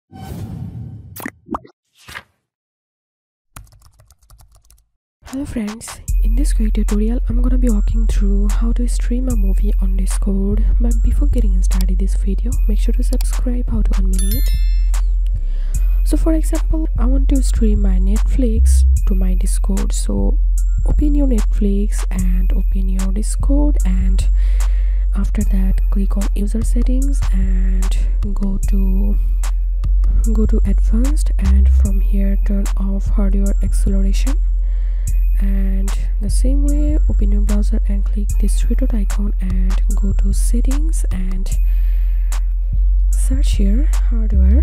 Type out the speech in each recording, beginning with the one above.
Hello friends, in this quick tutorial I'm gonna be walking through how to stream a movie on Discord. But before getting started this video, make sure to subscribe how to 1 minute. So for example, I want to stream my Netflix to my Discord. So open your Netflix and open your Discord, and after that click on user settings and go to advanced, and from here turn off hardware acceleration. And the same way, open your browser and click this three dot icon and go to settings and search here hardware,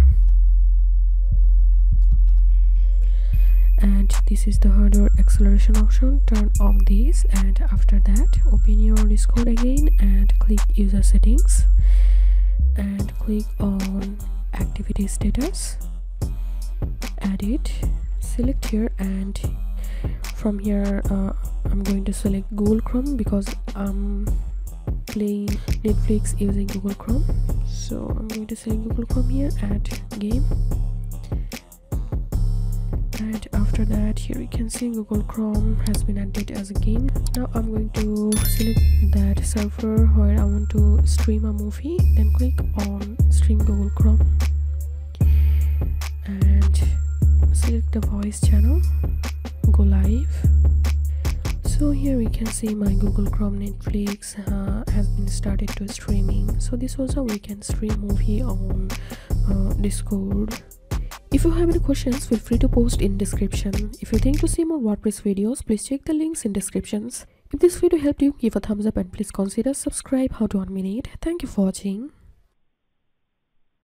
and this is the hardware acceleration option. Turn off this, and after that open your Discord again and click user settings and click on activity status, add it, select here, and from here I'm going to select Google Chrome because I'm playing Netflix using Google Chrome. So I'm going to select Google Chrome here, add game, and after that here you can see Google Chrome has been added as a game. Now I'm going to select that server where I want to stream a movie, then click on stream Google Chrome and select the voice channel, go live. So here we can see my Google Chrome Netflix has been started to streaming. So this was how we can stream movie on Discord. If you have any questions, feel free to post in description. If you think to see more WordPress videos, please check the links in descriptions. If this video helped you, give a thumbs up and please consider subscribe how to 1 minute. Thank you for watching.